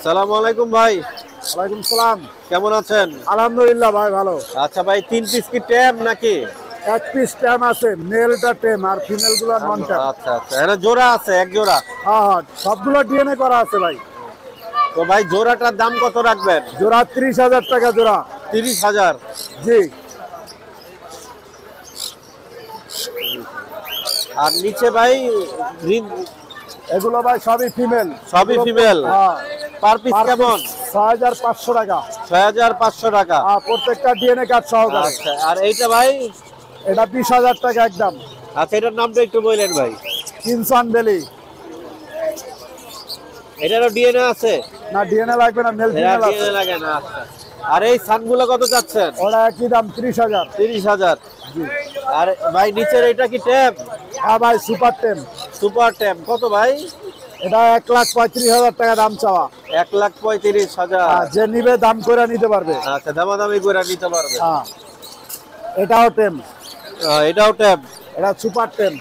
আসসালামু আলাইকুম ভাই। ওয়ালাইকুম সালাম। কেমন আছেন? আলহামদুলিল্লাহ ভাই ভালো। আচ্ছা ভাই, 3 পিস কি ট্যাম নাকি? এক পিস ট্যাম আছে, মেলটা টেম আর ফিমেল গুলো নন ট্যাম। আচ্ছা আচ্ছা, এটা জোড়া আছে, এক জোড়া। হ্যাঁ হ্যাঁ, সবগুলো ডিএনএ করা আছে ভাই। তো ভাই জোড়াটার দাম কত রাখবেন? জোড়া 30,000 টাকা জোড়া। 30,000। জি। আর নিচে ভাই গ্রিন, এগুলো ভাই সবই ফিমেল। সবই ফিমেল। হ্যাঁ। পার পিস কেমন? 6,500 টাকা। 6,500 টাকা। প্রত্যেকটা ডিএনএ কার্ড সহকারে। আচ্ছা, আর এইটা ভাই? এটা 20,000 টাকা একদম। আচ্ছা, এটার নামটা একটু বললেন ভাই। কিনসান বেলি। এটারও ডিএনএ আছে? না ডিএনএ লাগবে না, মেল ফিমেল আছে। ডিএনএ লাগে না। আচ্ছা, আর এই সানগুলো কত যাচ্ছেন? ওরা একই দাম 30,000। 30,000। আর ভাই নিচের এটা কি ট্যাব? হ্যাঁ ভাই, সুপার টেম। সুপার ট্যাব কত ভাই? এটা 1,35,000 টাকা দাম চাওয়া। 1,35,000। যে নিবে দাম করে নিতে পারবে। আচ্ছা, দামাদামি করে নিতে পারবে। হ্যাঁ, এটাও টেম। এটাও ট্যাব। এটা সুপার টেম।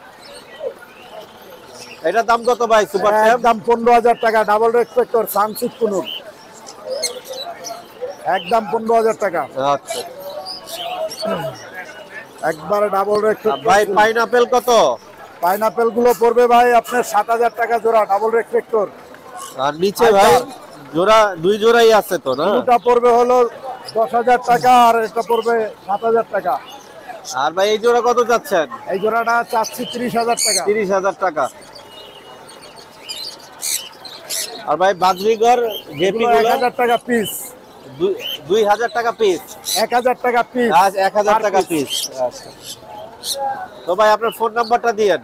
এটার দাম কত ভাই সুপার ট্যাব? একদম 15,000 টাকা, ডাবল রেসপেক্টর সানসিট কুনুর। একদম 15,000 টাকা। আচ্ছা একবারে ডাবল রেসপেক্টর। ভাই পাইনাপেল কত? পাইনাপেল গুলো পড়বে ভাই আপনার 7,000 টাকা জোড়া, ডাবল রেসপেক্টর। আর নিচে ভাই জোড়া, দুই জোড়াই আছে তো না? দুটা পড়বে হলো 10,000 টাকা আর এটা পড়বে 7,000 টাকা। আর ভাই এই জোড়া কত যাচ্ছেন? এই জোড়াটা চাচ্ছি 30,000 টাকা। 30,000 টাকা। আর ভাই বাজরিগর জেপি গুলো 1,000 টাকা পিস। 2,000 টাকা পিস। 1,000 টাকা পিস। আজ 1,000 টাকা পিস। আচ্ছা, তো ভাই আপনার ফোন নাম্বারটা দিয়েন।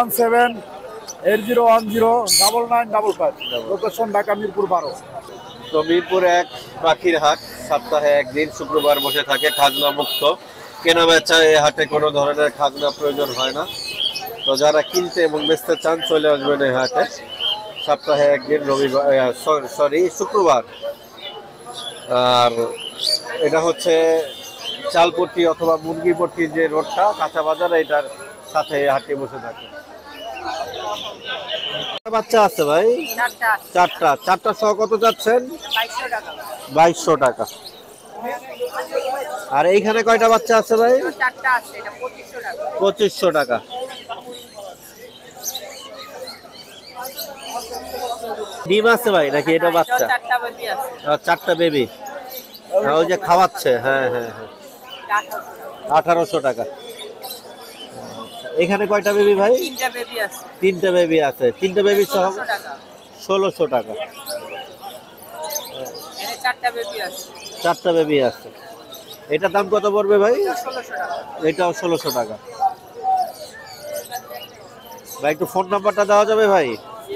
017-8010-9955। লোকেশন ঢাকা মিরপুর 12। তো মিরপুর 1 পাখির হাট সপ্তাহে একদিন শুক্রবার বসে থাকে, খাজনা মুক্ত। কেনা বেচা এই হাটে কোনো ধরনের খাজনা প্রয়োজন হয় না। তো যারা কিনতে এবং বেচতে চান চলে আসবেন এই হাটে সপ্তাহে একদিন, শুক্রবার। আর এটা হচ্ছে চালপট্টি অথবা মুরগিপট্টির যে রোডটা, কাঁচা বাজার, এটার সাথে এই হাটে বসে থাকে। বাচ্চা আছে ভাই? চারটা সহ কত যাচ্ছেন? 2,200 টাকা। আর এইখানে কয়টা বাচ্চা আছে ভাই? 2,500 টাকা। ডিম আছে ভাই নাকি এটা বাচ্চা? 4টা বেবি। ওই যে খাওয়াচ্ছে। হ্যাঁ হ্যাঁ হ্যাঁ, 1,800 টাকা। এখানে কয়টা বেবি ভাই? 3টা বেবি আছে। 3টা বেবি সহ 1,600 টাকা। 4টা বেবি আছে। এটার দাম কত পড়বে ভাই? এটাও 1,600 টাকা। ভাই একটু ফোন নাম্বারটা দেওয়া যাবে ভাই?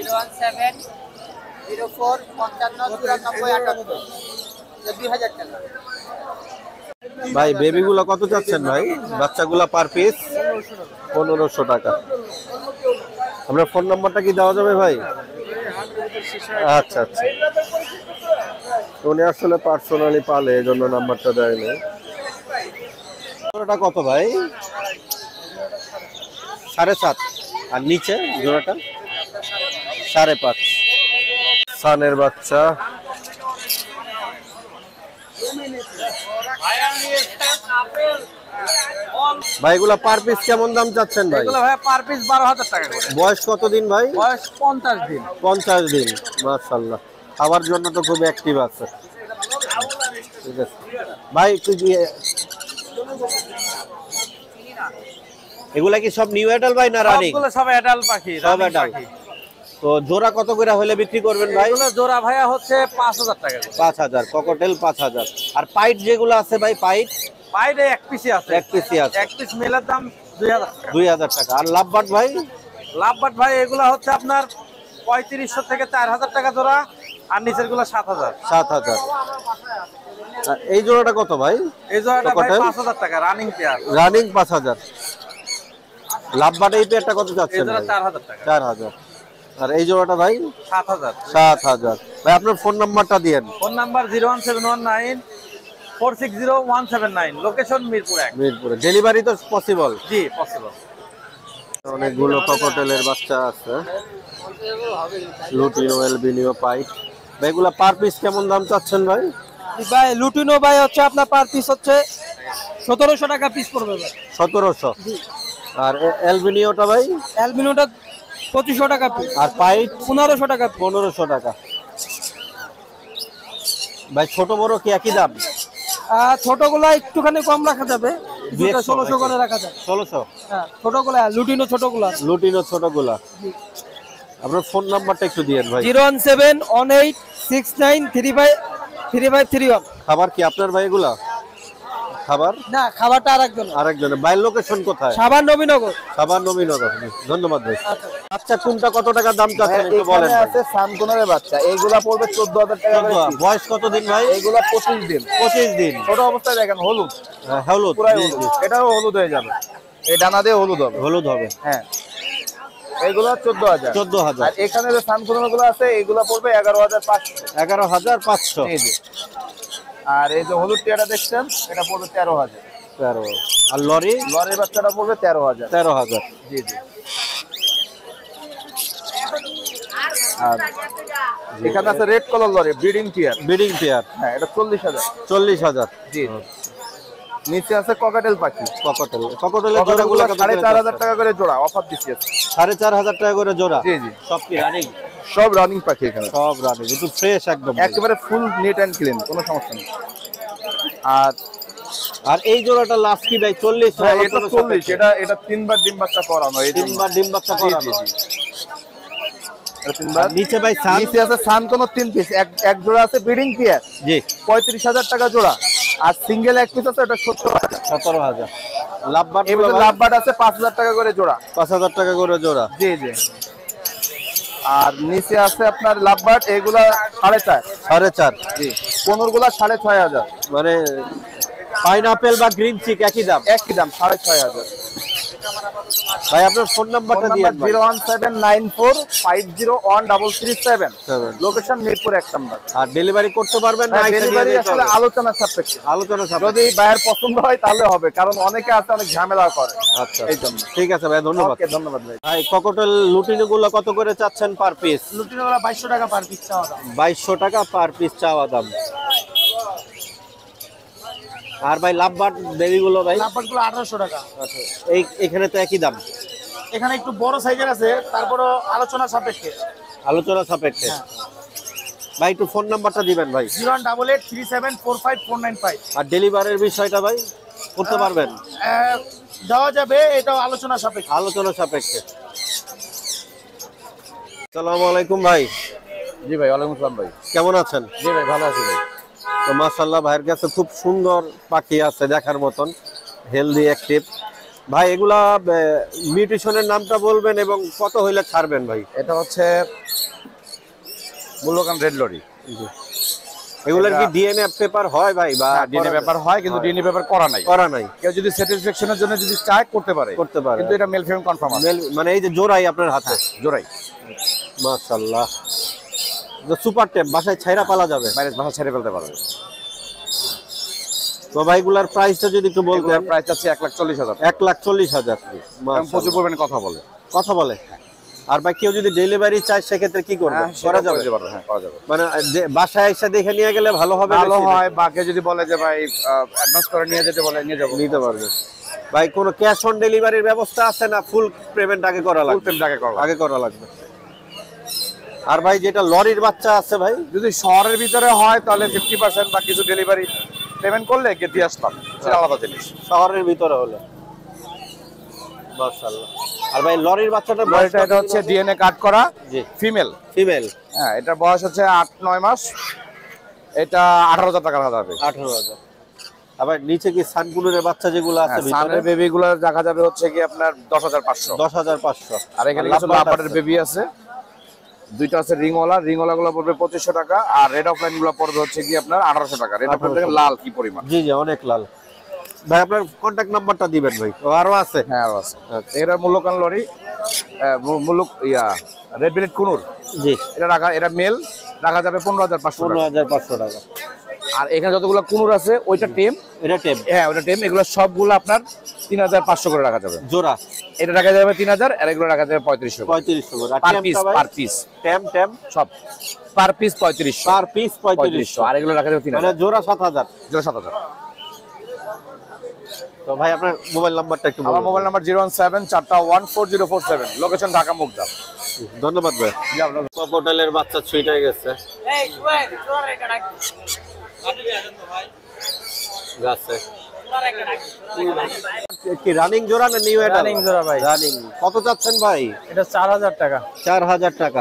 017045598 ভাই বেবিগুলো কত চাচ্ছেন ভাই? বাচ্চাগুলো পার পিস 1,500 টাকা। আপনার ফোন নাম্বারটা কি দেওয়া যাবে ভাই? আচ্ছা আচ্ছা, উনি আসলে পার্সোনালি পালে, এই জন্য নাম্বারটা দেয়নি। জোড়াটা কত ভাই? 7.5। আর নিচে জোড়াটা 5.5। সানের বাচ্চা। ভাই এগুলা পার পিস কেমন দাম চাচ্ছেন ভাই? এগুলো ভাই পার পিস 12,000 টাকা করে। বয়স কতদিন ভাই? বয়স 50 দিন। 50 দিন। মাশাআল্লাহ, খাবার জন্য তো খুব অ্যাক্টিভ আছে। ঠিক আছে ভাই, এগুলা কি সব নিউ অ্যাডাল্ট ভাই না রানিং? সবগুলো সব অ্যাডাল্ট পাখি, সব অ্যাডাল্ট। তো জোড়া কত করে হলে বিক্রি করবেন ভাই? এগুলো জোড়া ভাইয়া হচ্ছে 5,000 টাকা করে। 5,000 ককটেল 5,000। আর পাইট যেগুলো আছে ভাই, পাইট বাইরে এক পিসি আছে। এক পিসই আছে। এক পিস মেলার দাম 2,000 টাকা। 2,000 টাকা। আর লাভবাট ভাই? লাভবাট ভাই এগুলো হচ্ছে আপনার 3,500 থেকে 4,000 টাকা জোড়া। আর নিচের গুলো 7,000। 7,000। এই জোড়াটা কত ভাই? এই জোড়াটা ভাই ককটেল 5,000 টাকা রানিং পেয়ার। রানিং 5,000। লাভবাট এই পেয়ারটা কত এই যাচ্ছে জোড়া ভাই? 4,000 টাকা। 4,000। আর এই জোড়াটা ভাই? 7,000। 7,000। ভাই আপনার ফোন নাম্বারটা দিয়েন। Phone number 01719460179। লোকেশন মিরপুর 1। মিরপুরে। ডেলিভারি তো পসিবল? জি পসিবল। অনেকগুলো ককটেলের বাচ্চা আছে। Lutino, albino, pied. এগুলা পার পিস কেমন দাম চাচ্ছেন ভাই? ভাই লুটিনো ভাই হচ্ছে আপনার পার পিস হচ্ছে 1700 টাকা পিস পড়বে ভাই। 1700। আর অ্যালবিনিওটা ভাই? অ্যালবিনোটা 2500 টাকা পিস। আর পাইট? 1500 টাকা। 1500 টাকা। ভাই ছোট বড় কি একই দাম? ছোটগুলা একটুখানি কম রাখা যাবে, 1600 করে রাখা যাবে। 1600? হ্যাঁ ছোটগুলা লুটিনো ছোটগুলা। লুটিনো ছোটগুলা। আপনার ফোন নাম্বারটা একটু দিয়েন ভাই। 0171869353531। খাবার কি আপনার ভাই এগুলা? খাবার না, খাবারটা আরেকজনের। বাইরের লোকেশন কোথায়? সাভার নবীনগর। সাভার নবীনগর। ধন্যবাদ ভাই। আচ্ছা কোনটা কত টাকা দাম চাচ্ছেন একটু বলেন? আছে সানকুনের বাচ্চা, এইগুলা পড়বে 14000 টাকা করে piece। বয়স কতদিন ভাই? এইগুলা 25 দিন। 25 দিন। ছোট অবস্থায় দেখেন হলুদ, হলুদ, পুরাই হলুদ। এটাও হলুদ হয়ে যাবে, এই ডানা দিয়ে হলুদ হবে। হলুদ হবে। হ্যাঁ, এইগুলা 14000। 14000। আর এখানে যে সানকুনের গুলো আছে এইগুলা পড়বে 11500। 11500। এই যে, আর এই যে হলুদ টিয়াটা দেখছেন এটা পড়বে 13000। 13। আর লরি? লরির বাচ্চাটা পড়বে 13000। 13000। জি জি। আর এখানে আছে রেড কালার লরি, ব্রিডিং টিয়ার। Breeding pair? হ্যাঁ, এটা 40000। 40000। জি। নিচে আছে ককাটেল পাখি। ককটেলের জোড়াগুলো কত? 4500 টাকা করে জোড়া, অফার দিচ্ছি। 4500 টাকা করে জোড়া? জি জি। সব কি রানিং? সব রানিং পাখি এখানে, সব রানিং, একটু ফ্রেশ একদম, একেবারে ফুল নিট এন্ড ক্লিন, কোনো সমস্যা নেই। আর আর এই জোড়াটা লাস্ট কি ভাই 40? হ্যাঁ, এটা 40। এটা 3 বার ডিম বাচ্চা করানো, এই 3 বার ডিম বাচ্চা করানো। এটা 3 বার। নিচে ভাই সান? নিচে আছে সান কোন 3 পিস, এক জোড়া আছে ব্রিডিং পেয়ার। জি। 35000 টাকা জোড়া। আর সিঙ্গেল এক পিস আছে, এটা 17000। 17000। লাভবাট? এবারে লাভবাট আছে 5000 টাকা করে জোড়া। 5000 টাকা করে জোড়া? জি জি। আর নিচে আছে আপনার লাভবাট, এগুলা 4.5। 4.5? জি। 15 গুলা 6500। মানে পাইনাপেল বা গ্রিন চিক একই দাম? একই দাম, 6500। ভাই আপনার ফোন নাম্বারটা দিন। 01794501337। লোকেশন মিরপুর 1 নম্বর। আর ডেলিভারি করতে পারবেন না? ডেলিভারি আসলে আলোচনা সাপেক্ষে। আলোচনা সাপেক্ষে। যদি বাইরের পছন্দ হয় তাহলে হবে, কারণ অনেকে আছে অনেক ঝামেলা করে। আচ্ছা, এই জন্য। ঠিক আছে ভাই, ধন্যবাদ। ওকে, ধন্যবাদ ভাই। ভাই ককটেল লুটিনো গুলো কত করে চাচ্ছেন পার পিস? লুটিনোগুলা 2200 টাকা পার পিস চাওয়া দাম। 2200 টাকা পার পিস চাওয়া দাম। আর ভাই লাভবাট বেবি গুলো ভাই? লাভবাটগুলো 1800 টাকা। আচ্ছা, এখানে তো একই দাম? এখানে একটু বড় সাইজের আছে, তারপরও আলোচনা সাপেক্ষে। আলোচনা সাপেক্ষে। ভাই একটু ফোন নাম্বারটা দিবেন ভাই। 01837454495। আর ডেলিভারির বিষয়টা ভাই করতে পারবেন? দেওয়া যাবে, এটাও আলোচনা সাপেক্ষে। আলোচনা সাপেক্ষে। আসসালামু আলাইকুম ভাই। জি ভাই, ওয়ালাইকুম আসসালাম ভাই। কেমন আছেন? জি ভাই, ভালো আছি ভাই। তো মাশাআল্লাহ ভাইয়ের কাছে খুব সুন্দর পাখি আছে দেখার মতন, হেলদি অ্যাক্টিভ। ভাই এগুলা মিউটেশনের নামটা বলবেন এবং কত হইলে ছাড়বেন ভাই? এটা হচ্ছে মূল্যকান রেড লরি। এগুলার কি ডিএনএ পেপার হয় ভাই? বা ডিএনএ পেপার হয়, কিন্তু ডিএনএ পেপার করা নাই। কেউ যদি স্যাটিসফ্যাকশনের জন্য যদি চায় করতে পারে। কিন্তু এটা মেল ফিমেল কনফার্ম আছে। মানে এই যে জোড়াই আপনার হাতে? জোড়াই। মাশাআল্লাহ। সুপার টেপ বাসায় ছাইরা পালা যাবে? বাইরে বাসা ছেড়ে ফেলতে পারবে। তো ভাইগুলার প্রাইসটা যদি একটু বলতেন। প্রাইস আছে 1,40,000। 1,40,000। প্রচুর পরিমাণে কথা বলে। কথা বলে? আর ভাই কেউ যদি ডেলিভারি চায় সেক্ষেত্রে কি করবে? করা যাবে? হ্যাঁ, করা যাবে। মানে বাসায় এসে দেখে নিয়ে গেলে ভালো হবে? ভালো হয়। বা কেউ যদি বলে যে ভাই অ্যাডভান্স করে নিয়ে যেতে বলে, নিয়ে যাবো, নিতে পারবে। ভাই কোনো ক্যাশ অন ডেলিভারির ব্যবস্থা আছে না? ফুল পেমেন্ট আগে করা লাগবে? ফুল পেমেন্ট আগে করা লাগবে। আর ভাই যেটা লরির বাচ্চা আছে ভাই, যদি শহরের ভিতরে হয় তাহলে 50% বা কিছু ডেলিভারি পেমেন্ট করলে গিয়ে দিয়ে আসতাম, সেটা আলাদা জিনিস। শহরের ভিতরে হলে মাশাআল্লাহ। আর ভাই লরির বাচ্চাটা এটা হচ্ছে ডিএনএ কাট করা। জি। ফিমেল। হ্যাঁ, এটার বয়স হচ্ছে 8-9 মাস। এটা 18,000 টাকা যাবে। 18,000। আবার নিচে কি সানকুনের বাচ্চা যেগুলো আছে ভিতরে? সানের বেবিগুলো দেখা যাবে হচ্ছে কি আপনার 10,500। 10,500। আর এখানে কিছু লাভবাটের বেবি আছে, দুইটা আছে রিংওয়ালা গুলো পড়বে 2500 টাকা। আর রেড অফলাইন গুলো পড়বে হচ্ছে কি আপনার 1800 টাকা। রেড অফলাইন থেকে লাল কি পরিমাণ। জি জি, অনেক লাল। ভাই আপনার কন্টাক্ট নাম্বারটা দিবেন ভাই। আরো আছে? হ্যাঁ, আরো আছে। এটা মূল্যকান লরি, রেড বিলেট কুনুর। জি। এটা মেল রাখা যাবে 15,500 টাকা। 15,500 টাকা। আর এখানে যতগুলো কুনুর আছে ওইটা টেম, এটা টেম, হ্যাঁ ওটা টেম, এগুলো সবগুলো আপনার 3500 করে রাখা যাবে জোড়া। এটা রাখা যাবে 3000, আর এগুলো রাখা যাবে 3500 3500 করে। আর পার টেমটা পিস, ভাই? পার পিস টেম টেম সব পার পিস 3500, পার পিস 3500, আর এগুলো রাখা যাবে মানে 3000, জোড়া 7000। জোড়া 7000। তো ভাই আপনার মোবাইল নাম্বারটা একটু আমার বলুন। Mobile number 017414047, location Dhaka Mugda. ধন্যবাদ ভাই। হোটেলের বাচ্চা ছুটে গেছে গাছে। কি রানিং জোড়া না নিউ অ্যাডাল্ট? রানিং জোড়া ভাই। রানিং। কত চাচ্ছেন ভাই? এটা 4000 টাকা। 4000 টাকা।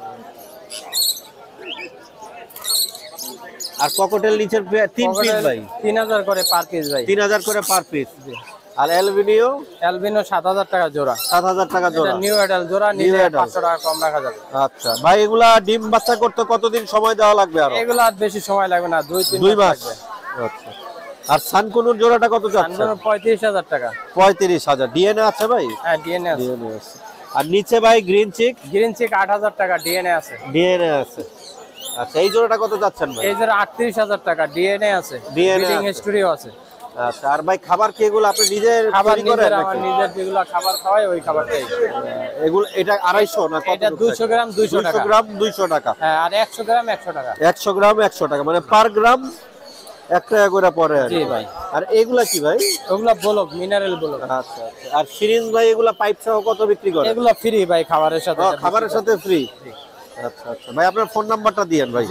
আর ককটেল নিচের 3 পিস ভাই 3000 করে পার পিস ভাই। 3000 করে পার পিস। আর অ্যালবিনিও অ্যালবিনো 7000 টাকা জোড়া। 7000 টাকা এটা জোড়া। নিউ অ্যাডাল্ট জোড়া, New নিলে adult। 500 টাকা কম রাখা যাবে। আচ্ছা ভাই, এগুলা ডিম বাচ্চা করতে কতদিন সময় দেওয়া লাগবে? আরো এগুলো আর বেশি সময় লাগবে না, 2-3 2 মাস। লাগবে। আচ্ছা। আর সানকুনুর জোড়াটা কত যাচ্ছে? 35000 টাকা। 35000। ডিএনএ আছে ভাই? হ্যাঁ ডিএনএ আছে। ডিএনএ আছে। আর নিচে ভাই গ্রিন চিক? গ্রিন চিক 8000 টাকা, ডিএনএ আছে। ডিএনএ আছে। আচ্ছা, এই জোড়াটা কত যাচ্ছেন ভাই? এই যে 38000 টাকা, ডিএনএ আছে, DNA ব্রিডিং আছে। হিস্টরিও আছে। আচ্ছা, আর ভাই খাবার কি এগুলো আপনি নিজের খাবার তৈরি করেন নিজের, নাকি? আমার নিজের যেগুলো খাবার খাওয়াই ওই খাবারটাই। এগুলো এটা 250 না কত? এটা 200 গ্রাম 200 টাকা। 200 গ্রাম 200 টাকা। হ্যাঁ, আর 100 গ্রাম 100 টাকা। 100 গ্রাম 100 টাকা, মানে পার গ্রাম 1 টাকা করে পড়ে আর কি। জি ভাই। আর এগুলা কি ভাই? ওগুলো বলক, মিনারেল বলক। আচ্ছা আচ্ছা। আর সিরিঞ্জ ভাই এগুলা পাইপ সহ কত বিক্রি করে? এগুলো ফ্রি ভাই খাবারের সাথে। খাবারের সাথে ফ্রি। আচ্ছা আচ্ছা ভাই, আপনার ফোন নাম্বারটা দিয়েন ভাই।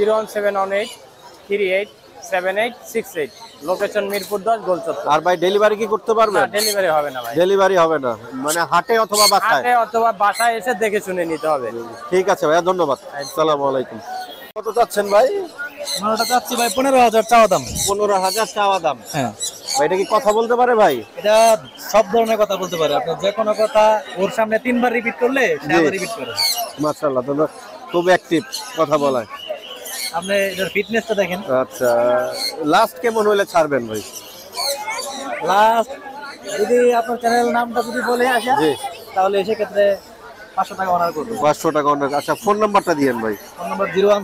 01718387868, লোকেশন মিরপুর 10 গোলচত্বর। আর ভাই ডেলিভারি কি করতে পারবেন? ডেলিভারি হবে না ভাই, ডেলিভারি হবে না, মানে হাটে অথবা বাসায়? হাটে অথবা বাসায় এসে দেখে শুনে নিতে হবে। ঠিক আছে ভাইয়া, ধন্যবাদ। আসসালামু আলাইকুম। কত চাচ্ছেন ভাই? ওটা চাচ্ছি ভাই 15000 চাওয়া দাম। 15000 চাওয়া দাম। হ্যাঁ, ভাই এটা কি কথা বলতে পারে ভাই? এটা সব ধরনের কথা বলতে পারে, আপনি যে কোনো কথা ওর সামনে 3বার রিপিট করলে সে আবার রিপিট করে। মাশাআল্লাহ, তোমরা খুব অ্যাক্টিভ, কথা বলায়। আপনি এটার ফিটনেসটা দেখেন। আচ্ছা, লাস্ট কেমন হলে ছাড়বেন ভাই? লাস্ট যদি আপনার চ্যানেল নামটা যদি বলে আসে জি, তাহলে সেক্ষেত্রে 500 টাকা অনার করবো। 500 টাকা অনেক। আচ্ছা, ফোন নাম্বারটা দিয়েন ভাই। Phone number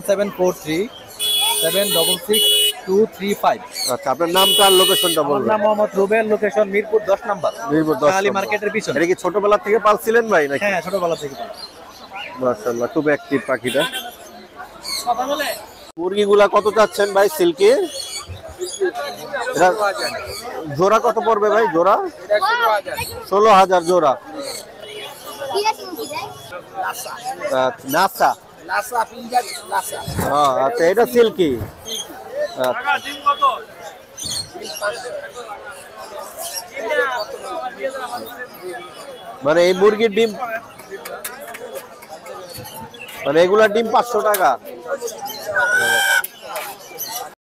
01743766235। আচ্ছা, আপনার নামটা আর লোকেশনটা আমার বলবেন। নাম মোহাম্মদ রুবেল, লোকেশন মিরপুর 10 নাম্বার, মিরপুর 10 কালী নম্বর। মার্কেটের পিছনে। এটা কি ছোটবেলা থেকে পালছিলেন ভাই নাকি? হ্যাঁ, ছোটবেলা থেকে। মাশাআল্লাহ, খুব অ্যাক্টিভ পাখিটা। মুরগিগুলা কত চাচ্ছেন ভাই সিল্কি? এটা জোড়া কত পড়বে ভাই? জোড়া 16000 জোড়া। নাসা। হ্যাঁ, আচ্ছা, এটা সিল্কি। আচ্ছা। মানে এই মুরগির ডিম, মানে এগুলা ডিম 500 টাকা।